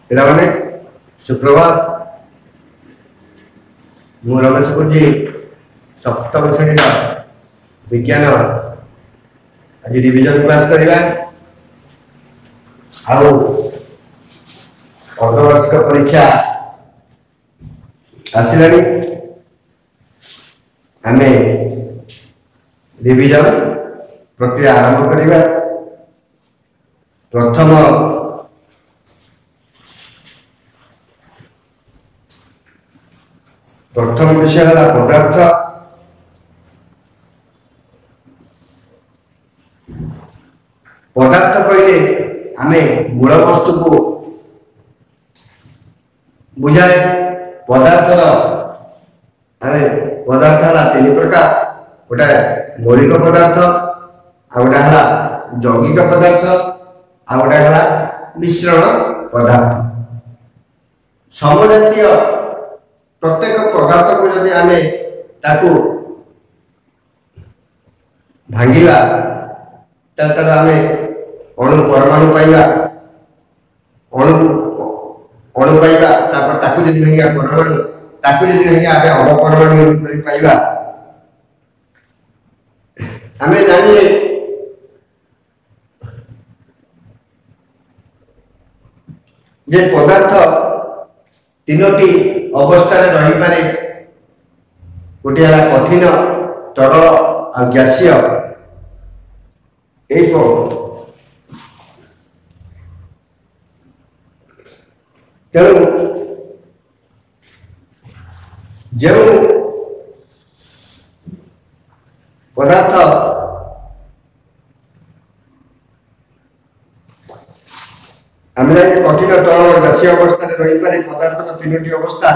ପିଲାମାନେ ସୁପ୍ରଭାତ। ମୁଁ ରମେଶ ଗୁରୁଜୀ ସପ୍ତମ ଶ୍ରେଣୀର ବିଜ୍ଞାନ ଆଜି ରିଭିଜନ କ୍ଲାस କରିବା। ଆଉ अर्धवार्षिक परीक्षा आसिलानी आमे रिविजन प्रक्रिया आरंभ करिबा। प्रथम विषय है पदार्थ। पदार्थ कहले आमे मूल वस्तु को बुझाए। पदार्थ है तीन प्रकार, गोटे मौलिक पदार्थ, आउटा है यौगिक पदार्थ, आउटा है मिश्रण पदार्थ। समजातीय प्रत्येक पदार्थ को जब आमे ताकू भांगिला तर आमे अणु परमाणु पाइबा, अणु पाइबा, तापर ताकू जदि भांगिया परमाणु, ताकू जदि भांगिया आमे अपरमाणु पाइबा। आमे जानिए जे पदार्थ तीनोटी अवस्था रही पारे। गोटे है कठिन, तरल और गैसीय। तेणु जो पदार्थ आम कठिन, तरल और गैसीय अवस्था रही पारे। पदार्थ तीनोटी अवस्था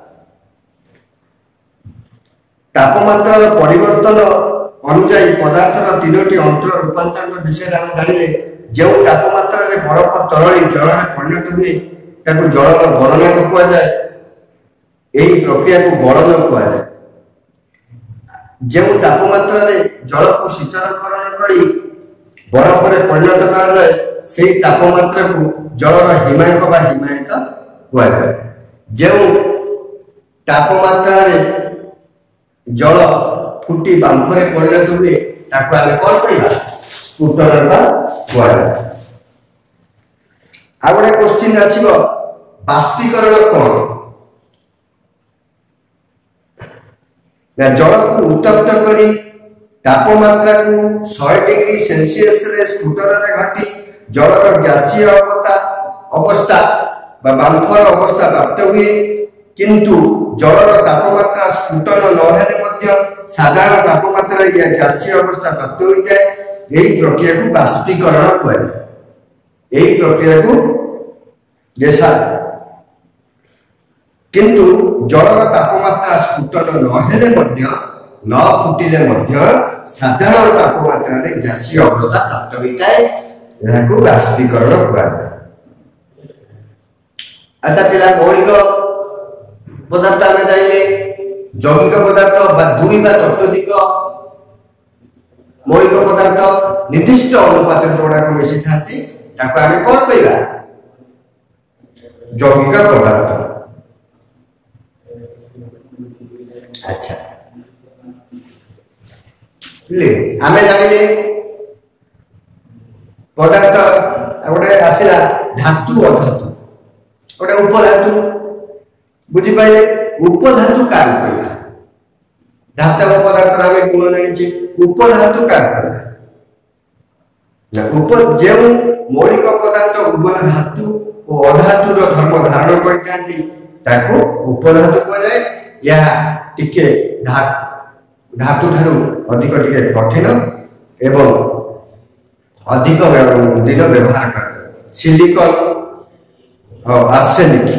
तापमात्रा परिवर्तन अनुजाई पदार्थर तीनोटी अंतर रूपांतरण विषय आम जानिले। जो तापमात्रा बरफ तरल जल में परिणत हुए ताकू जलर गलनांक कहुए। यही प्रक्रिया को गलन कहुए। जो तापमात्रा जल को शीतलकरण कर बरफ में परिणत कराए, से तापमात्रा को जलर हिमायक बा हिमायित कहुए। जो तापमात्रा जल फुटी बांफरे परिणत हुए ताकू आमे कौन कहिबा? स्फुटन कहुए। आ गोटे क्वेश्चन आसीबो, बाष्पीकरण कौन? जल को उत्तप्त करी तापमात्रा को 100 डिग्री सेल्सियस रे स्फुटन घटी जलर गैसीय अवस्था बा बांफर अवस्था प्राप्त हुए। किंतु जलर तापमात्रा स्फुटन नहेले साधारण तापमात्रा या गैसीय अवस्था प्राप्त हो जाए। यही प्रक्रिया को बाष्पीकरण कहुए। यही प्रक्रिया को जैसा किंतु जलर तापमात्रा स्फुटन नहेले न फुटिले साधारण तापमात्रा गैसीय अवस्था प्राप्त होता है। यह को बाष्पीकरण कहुए। अच्छा पिला, मौलिक पदार्थ आम जाइले यौगिक पदार्थ बा दुई बा तत्वधिक मौलिक पदार्थ निर्दिष्ट अनुपात जोड़ा मिसी था आम कौन कहला? यौगिक पदार्थ। अच्छा आम जानिले पदार्थ गोटे आसला धातु अधातु, गोटे उपधातु। बुझिपारे उपधातु क्या कहला? धातव पदार्थ आम गुण जानी उपधातु क्या कहला? जो मौलिक पदार्थ उभय धातु और अधातुर धर्म धारण करता उपधातु कहुए। या टिके धातु ठारू अधिक टिके कठिन एवं अधिक दिन व्यवहार कर। सिलिकन और आर्सेनिक।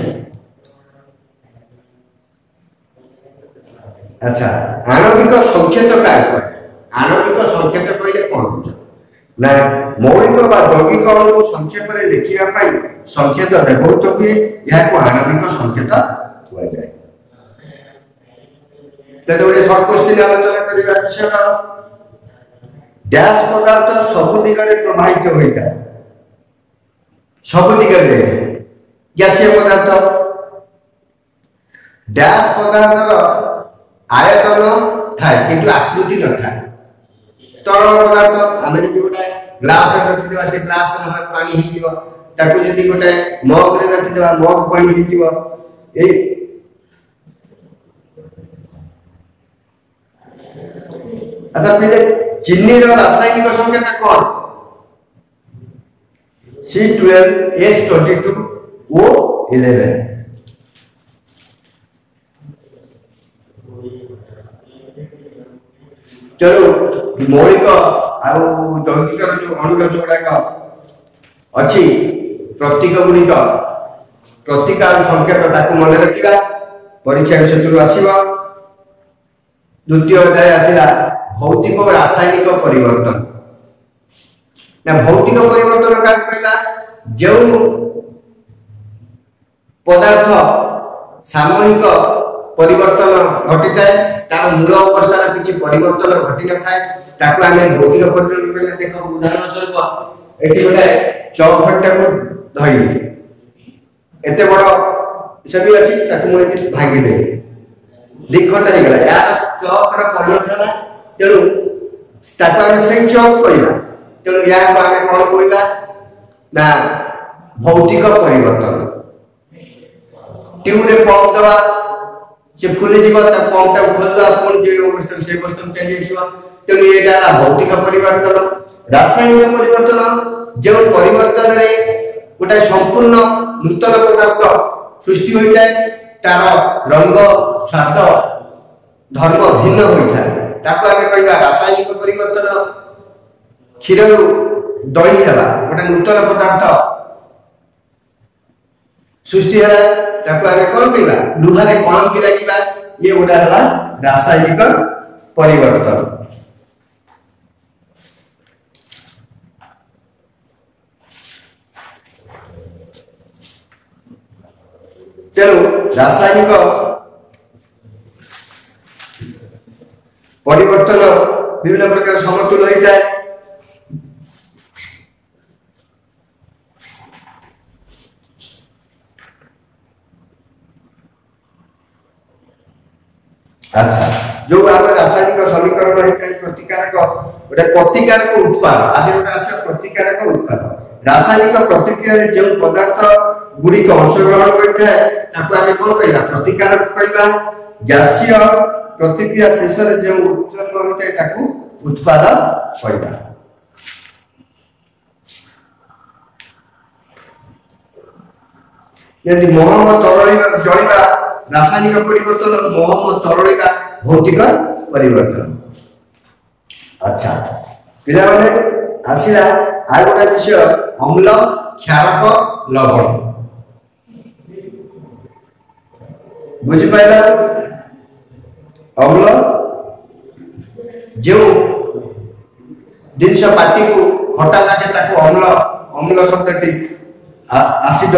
अच्छा आणविक संकेत क्या कहे? आणविक संकेत कहले कौन बुझ ना? मौलिक बा यौगिक अणु को संक्षेप में लिखा संकेत व्यवहृत हुए। यह आणविक संकेत कहुए। गोटे सर्ट क्वेश्चन आलोचना करने विषय डैश पदार्थ सब दिगरे प्रवाहित होता है। सब दिगरे ଗ୍ୟାସୀୟ ପଦାର୍ଥ। ଡ୍ୟାସ୍ ପଦାर्थର आयतन थाए किंतु आकृति न थाए। तरल पदार्थ आम जी गोटे ग्लास रखिदेवा से ग्लास पानी हो जी गोटे मग रखिदेवा मग पानी हो। अच्छा पिले चीनी रासायनिक संकेत कौन? C12H22O11। चलो मौलिक जैविक जो अणुर जो गुड़ाक अच्छी प्रतीक गुड़िक प्रतीक संकेत ताकू मन रखा परीक्षा क्षेत्र आसव। द्वितीय अध्याय आसला भौतिक और रासायनिक परिवर्तन। ना भौतिक परिवर्तन क्या कहला? जो पदार्थ सामूहिक परिवर्तन घटी थाए तार मूल अवस्थार किसी परिवर्तन घटी न थाए ताकू आम भौतिक परिवर्तन। देख उदाहरण स्वरूप ये गोटे चौक खंडा को धरली एत बड़ छवि अच्छी मुझे भांगीदेवी दिखंड हो गला यार चौक परिवर्तन तेणु आम से चौक कहवा तेणु या आम कौन कहवा ना भौतिक परिवर्तन। ट्यूब पंप दवा से फुली जीव पंपटा खोलदा पुणी जो अवस्था से अवस्था में चली आसो तेणु यहाँ भौतिक परिवर्तन। रासायनिक परिवर्तन जो परिवर्तन गोटे संपूर्ण नूतन पदार्थ सृष्टि होता है तार रंग स्वाद धर्म भिन्न होता है ताको आम कहवा रासायनिक परिवर्तन। क्षीर दही है गोटे नूतन पदार्थ सृष्टि है ताको आम कौन कहवा लुहारे कलंकी लगे ये गोटा है रासायनिक परिवर्तन। तेणु रासायनिक परिवर्तन विभिन्न प्रकार समतुल होता है। अच्छा जो आम रासायनिक समीकरण होता है प्रतिकारक गोटे प्रतिकारक उत्पाद आदि गोटे आस प्रतिकारक उत्पाद। रासायनिक प्रतिक्रिया जो पदार्थ गुड़िक अंशग्रहण करता है कौन कहवा प्रतिकारक कहवा। गैसीय प्रतिक्रिया शेष में जो उत्पन्न होता है उत्पाद कहवा। यदि महम जलिबा रासायनिक परिवर्तन महम तरलिबा भौतिक परिवर्तन। अच्छा पिला माने आसिला आ गोटा विषय अम्ल क्षारक लवण बुझिपाइला। अम्ल जो जिनस पाटी को खटा लगे ताको अम्ल अम्ल शब्द आसिड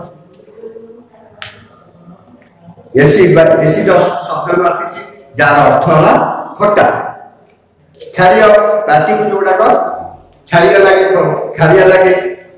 एसिड शब्द आसी जार अर्थ है खटा। क्षारीय पाटी को जोड़ा क्षारीय लगे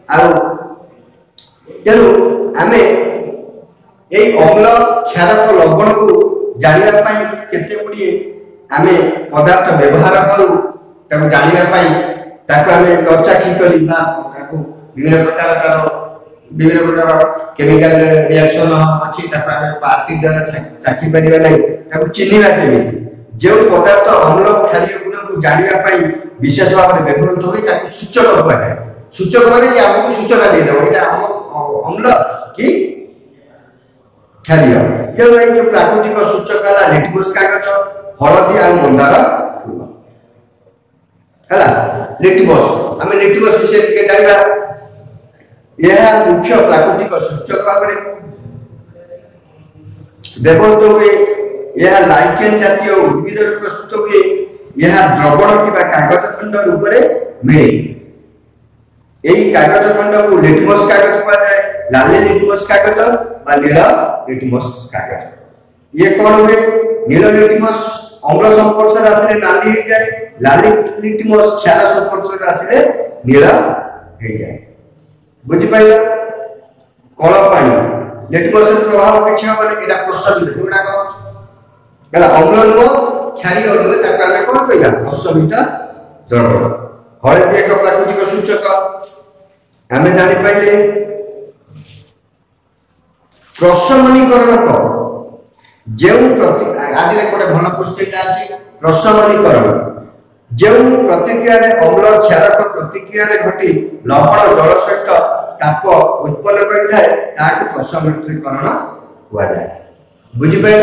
तेणु आम यही अम्ल क्षारक लवण को जानापी केते गुड़िए आम पदार्थ व्यवहार करूँ जानापी आम नचाखी कर विभिन्न प्रकार केमिकल रिएक्शन अच्छी पार्टी द्वारा चाखी पार ना चिन्हवा केमी जो पदार्थ अम्ल क्षारीय गुण को जानापी विशेष भाव में व्यवहृत हो सूचक कहुए। सूचक मैंने आमको सूचना देदेव यहाँ अम्ल कि क्षारीय। तेणु ये जो प्राकृतिक सूचक है लिटमस कागज हलदी आ मंदार फूल है लिटमस आम लिटमस विषय जाना यह मुख्य प्राकृतिक सूचक भाव में व्यवहृत हुए। यह लाइकेन जातीय उद्भिद प्रस्तुत हुए। यह द्रवण कि कागज खंड रूप में मिले। यही कागज खंड को लिटमस कागज कहुए लाली लिटमस कागज नील लिटमस कागज। ये कौन हुए नील लिटमस अम्ल संपर्श आसिले नाली हो जाए लाली लिटमस क्षार संपर्श आसिले नील हो जाए। बुझिपाइल कल पानी लिटमस प्रभाव किसी हम यहाँ प्रशमित जोड़ाक है अम्ल नुह क्षारीय नुहे ताको आमे कौन कहवा प्रशमित जल। हळदी एक प्राकृतिक सूचक आमे जानी पाइले। प्रशमनीकरण कौन जो प्रति आदि गोटे भल क्वेश्चन अच्छी प्रशमनीकरण जो प्रतिक्रिया अम्ल क्षारक प्रतिक्रिया घटी लवण जल सहित ताप उत्पन्न करता प्रशमनीकरण कहुए। बुझिपार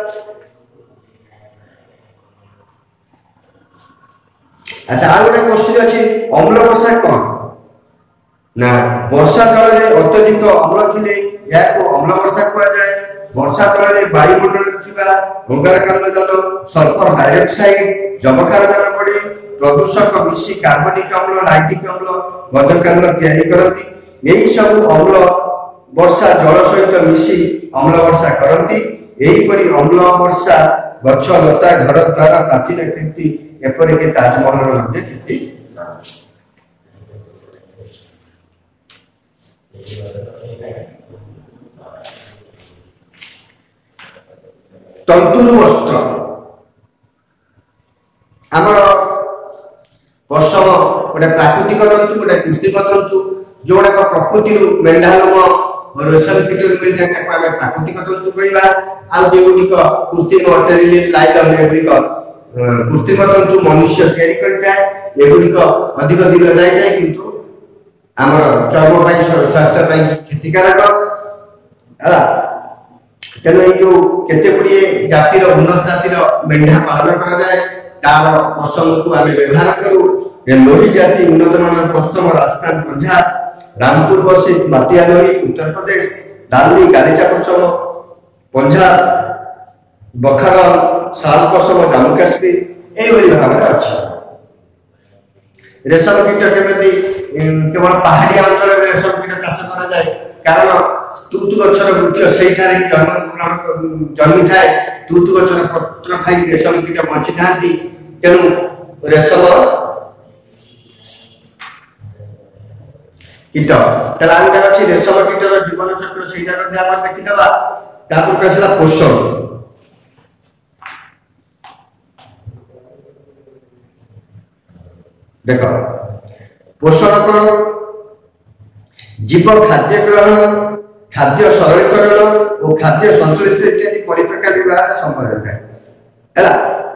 अच्छा आ गए क्वेश्चन अच्छी अम्ल वर्षा कौन ना वर्षा जल में अत्यधिक अम्ल थिले याको अम्ल वर्षा कहुए। वर्षा जल में वायुमंडल अंगारकाम्ल जल सल्फर डाइऑक्साइड जबखारजान पड़ी प्रदूषक मिसी कार्बनिक अम्ल नाइट्रिक अम्ल गंधकाम्ल तैयारी करती यही सब अम्ल वर्षा जल सहित मिसी अम्ल वर्षा करती। यहीपरि अम्ल वर्षा गछ लता घर द्वार प्राचीन कीर्ति एपरिक ताजमहल कीर्ति। तंतुर वस्त्र आमर पशम गोटे प्राकृतिक तंतु गोटे कृत्रिम तंतु जोड़ाक प्रकृति मेढ़ालोम रेशम कीट मिलता है प्राकृतिक तंतु कहवा। आगुड़िक कृत्रिम अटेरियल लाइलन एगुड़िक कृत्रिम तंतु मनुष्य तैयारी करता है। एगुड़िक अधिक दिन जाए किंतु आमर चर्म स्वास्थ्य क्षतिकारक है। तेणु यो केते गुड़िए जातिर उन्नत जातिर मेढ़ा पालन कराए तार पशम को आम व्यवहार करूँ। लोही जाति उन्नत मान पश्चिम राजस्थान पंजाब रामपुर बसित माटिया लोही उत्तर प्रदेश डाली गालीचा पश्चिम पंजाब बखार साल पश्चिम जम्मू काश्मीर यही भाव में अच्छी। रेशम कीट केमी केवल पहाड़िया अंचल में रेशम कीट चाष कराए कारण तुतु गछर वृक्ष से जन्मी थाए तुतु गछर पत्र खाई रेशम कीट बची था। तेणु रेशम कीट तेल अच्छी रेशम कीटर जीवन चक्र से देखीदा पोषण। देख पोषण कौन जीव खाद्य ग्रहण खाद्य सरलीकरण और खाद्य संश्लेषण इत्यादि परिप्रकार व्यवहार संभव है।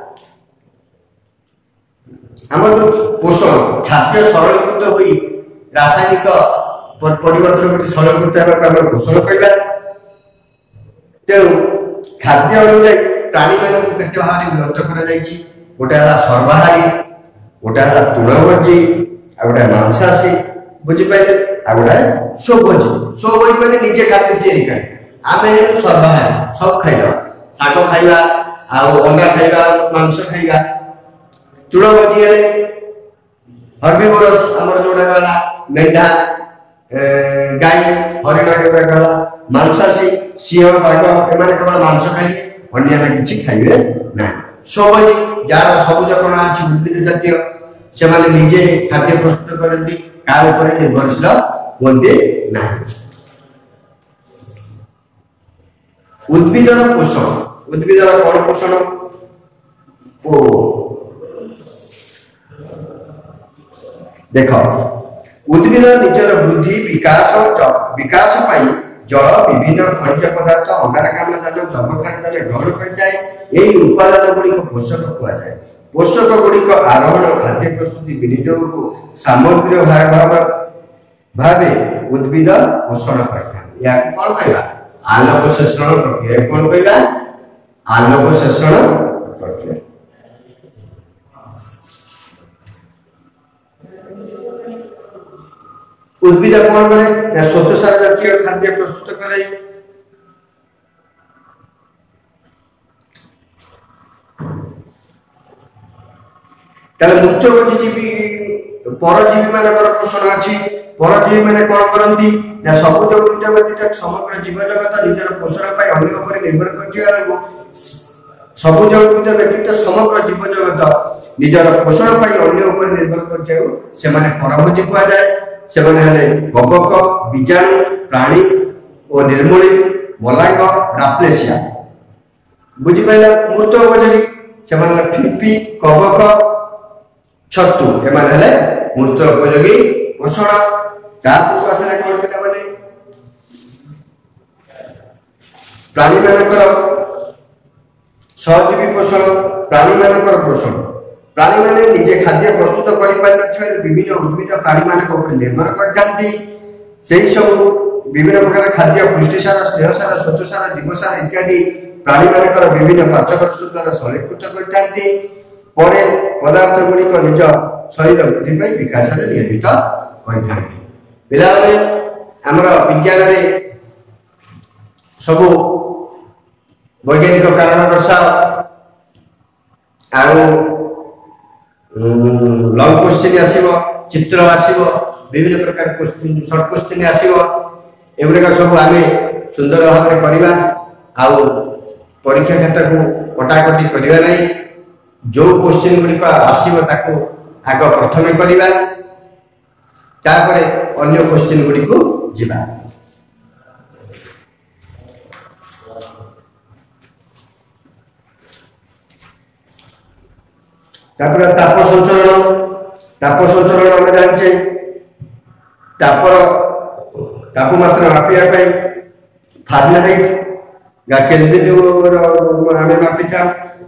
आमर जो पोषण खाद्य सरलीकृत हुई रासायनिक परिवर्तन सरलीकृत पोषण कहवा। तेणु खाद्य अनुजाई प्राणी मान केते भाव में विभक्त कर गोटे सर्वाहारी गोटे तृणभोजी आ गोटे मांसाशी बुझिपारे आ गोटे स्वभोजी। स्वभोजी मैंने निजे खाद्य तैयारी करे आम सर्वाहारी सब खाइदा शाग खाइबा अंडा खाइबा मांस खाइबा। तृणभोजी हर्बिवोरस आमर जोड़ा गला मेढ़ा गाई हरिण गला मांसाशी सिंह बाघ एम केवल मांस खाइबे अन्य किसी खाइबे ना। स्वभोजी जार सबुज कण अच्छी उद्भिद जातीय से निजे खाद्य प्रस्तुत करती का निर्भरशील होते ना। उद्भिदर पोषण उद्भिदर कौन पोषण देख उद्भिद निजर वृद्धि विकास पाई जल विभिन्न खनिज पदार्थ अंगारकाम्ल जान जबखारजान ग्रहण करता है। यही उपादान गुड़िक पोषक कहुए। पोषक गुड़िक आरोहण खाद्य प्रस्तुति विनियोग को सामग्री भाव उद्भिद पोषण करता है। कौन कहवा आलोक शोषण प्रक्रिया कौन कहवा आलोक शोषण प्रक्रिया। उद्भिद कौन करे श्वेतसार जातीय खाद्य प्रस्तुत करे। मूत्रभोजी जीवी परजीवी मान पोषण अच्छी। परजीवी मैंने कौन करती सबुज उद्भिद व्यतीत समग्र जीव जगत निजर पोषण पर अन्य उपर निर्भर कर सबुज उद्भिद व्यतीत समग्र जीव जगत निजर पोषण पर अन्य उपर निर्भर कर परभोजी कहुए। से बकक बीजाणु प्राणी ଓ ନିର୍ମୂଳି ମଲାଙ୍ଗ ରାପ୍ଲେସିଆ बुझिपाइल मूर्त उपयोगी से फिंपी कबक छतु एमाने मूर्त उपयोगी पोषण तापूर्व आसला कौन पिला माने प्राणी मानकर सहजीवी पोषण प्राणी मानकर पोषण प्राणी माने निजे खाद्य प्रस्तुत करि पारि नथिबार विभिन्न उद्भिद प्राणी मानक ऊपर निर्भर करथांती सेही सब विभिन्न प्रकार खाद्य पुष्टिसार स्नेहसार श्वेतसार जीवसार इत्यादि प्राणी मानकर विभिन्न पाचक रस द्वारा सलीकृत करथांती परे पदार्थ गुड़िक निज शरीर वृद्धि पाई विकास में नियोजित करथांती पिलाने हमर विज्ञान रे सब वैज्ञानिक कारण दर्शाओ आउ लॉन्ग क्वेश्चन आसीबो चित्र आसीबो विभिन्न प्रकार क्वेश्चन शॉर्ट क्वेश्चन आसीबो एगुरा सब आमे सुंदर भाव में करबा आउ परीक्षा क्षेत्र को कटाकटी करबा नै जो क्वेश्चन गुडी का आसीबो ताको आग प्रथमे करबा तापरे अन्य क्वेश्चन गुडी को जिबा तापर ताप संचरण हम जाने तापर तापमात्रा मापिया फारेनहाइट या केल्विन आम मापी था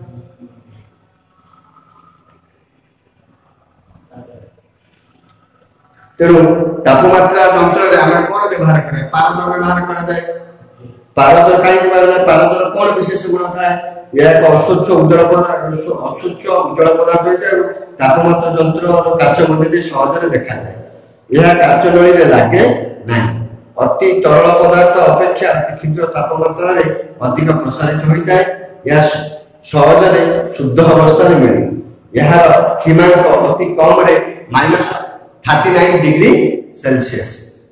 तेणु तापमात्रा यंत्र आम कौन व्यवहार करें पारद व्यवहार करें पारद कहीं पारदर कौन विशेष गुण था यह एक अस्वच्छ उज्जवल पदार्थ अस्वच्छ उज्जवल पदार्थ होता तापमात्रा यंत्र काच मध्य सहज देखा जाए यह काच नली लगे ना अति तरल पदार्थ अपेक्षा अति क्षुद्र तापमात्रा अधिक प्रसारित होता है यह सहज शुद्ध अवस्था मिले यार हिमांक अति कम रे -39 डिग्री सेल्सियस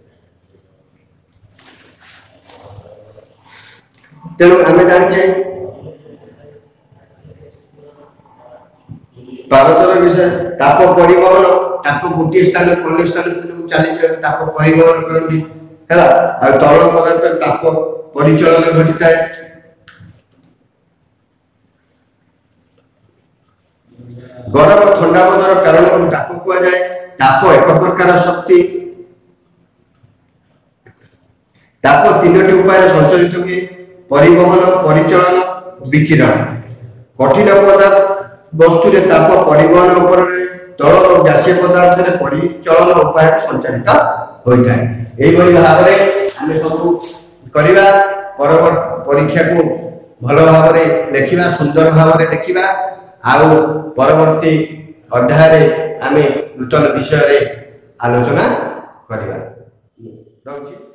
तेणु आम जाने पारदर विषय ताप परिवहन ताप गोटे स्थान अन्य स्थान को चली ताप परिवहन करती है तरल पदार्थ ताप परिचालन घटी था गरम ठंडा पदर कारण को ताप कह जाए ताप एक प्रकार शक्ति ताप तीनोटी उपाय संचालित हुए परिवहन परिचालन विकिरण कठिन पदार्थ वस्तु रे ताप परिवहन उपर तरल और गैसीय पदार्थ रे परिचालन उपाय संचालित होता है एही भली भाव रे आमे सब करिवा परीक्षा को भल भाव रे लेखिबा सुंदर भाव रे देखिबा आउ परवर्ती अध्याय रे आमे नूतन विषय रे आलोचना करिवा रहउची।